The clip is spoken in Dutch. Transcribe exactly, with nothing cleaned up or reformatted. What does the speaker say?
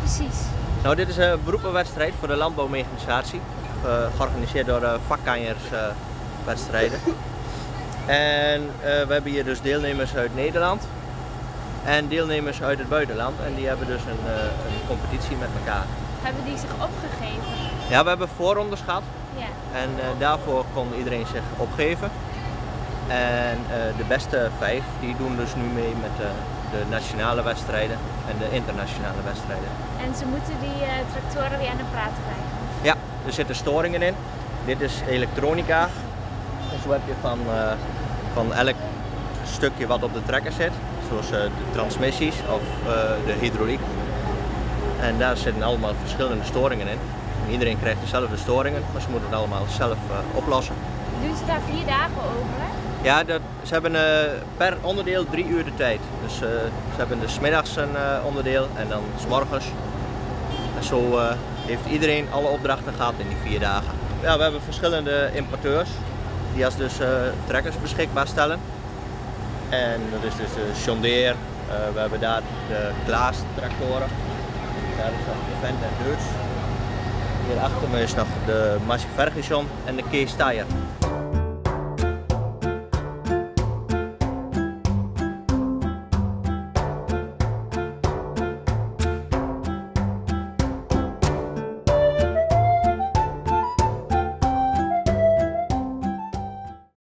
precies? Nou, dit is een beroepenwedstrijd voor de landbouwmechanisatie, uh, georganiseerd door uh, vakkanjerswedstrijden. Uh, en uh, we hebben hier dus deelnemers uit Nederland en deelnemers uit het buitenland en die hebben dus een, uh, een competitie met elkaar. Hebben die zich opgegeven? Ja, we hebben voorrondes gehad ja. en uh, daarvoor kon iedereen zich opgeven. En uh, de beste vijf die doen dus nu mee met uh, de nationale wedstrijden en de internationale wedstrijden. En ze moeten die uh, tractoren weer aan de praat krijgen? Ja, er zitten storingen in. Dit is elektronica. En zo heb je van, uh, van elk stukje wat op de trekker zit, zoals uh, de transmissies of uh, de hydrauliek. En daar zitten allemaal verschillende storingen in. En iedereen krijgt dezelfde storingen, maar ze moeten het allemaal zelf uh, oplossen. Doen ze daar vier dagen over? Ja, dat, ze hebben uh, per onderdeel drie uur de tijd. Dus uh, ze hebben dus 's middags een uh, onderdeel en dan 's morgens. En zo uh, heeft iedereen alle opdrachten gehad in die vier dagen. Ja, we hebben verschillende importeurs die als dus uh, trekkers beschikbaar stellen. En dat is dus de John Deere, uh, we hebben daar de Klaas tractoren. Daar is nog de Vent en Deutz. Hier achter me is nog de Massey Ferguson en de Kees Steyr.